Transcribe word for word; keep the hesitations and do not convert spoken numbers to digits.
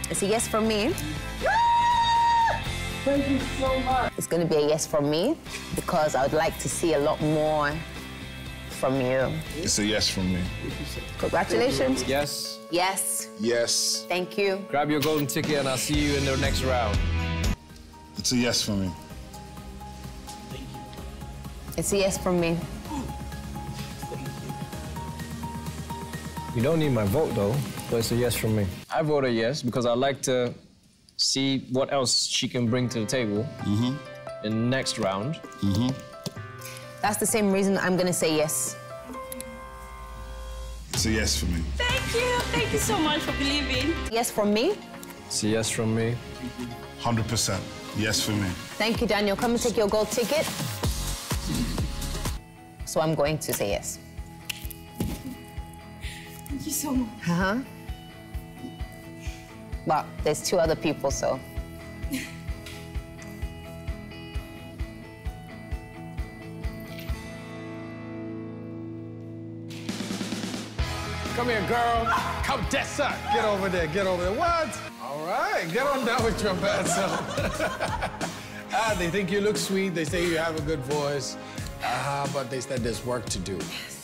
It's a yes from me. Thank you so much. It's going to be a yes from me because I would like to see a lot more from you. It's a yes from me. Congratulations. Yes. Yes. Yes. Thank you. Grab your golden ticket and I'll see you in the next round. It's a yes from me. It's a yes from me. You don't need my vote, though, but it's a yes from me. I voted yes because I like to see what else she can bring to the table mm-hmm. in the next round. Mm-hmm. That's the same reason I'm going to say yes. It's a yes for me. Thank you. Thank you so much for believing. Yes from me. It's a yes from me. one hundred percent. Yes for me. Thank you, Daniel. Come and take your gold ticket. So I'm going to say yes. Thank you so much. Uh-huh. But there's two other people, so... Come here, girl. Come, Dessa. Get over there, get over there. What? All right, get on down with your bad self. Ah, they think you look sweet. They say you have a good voice. Uh, but they said there's work to do. Yes.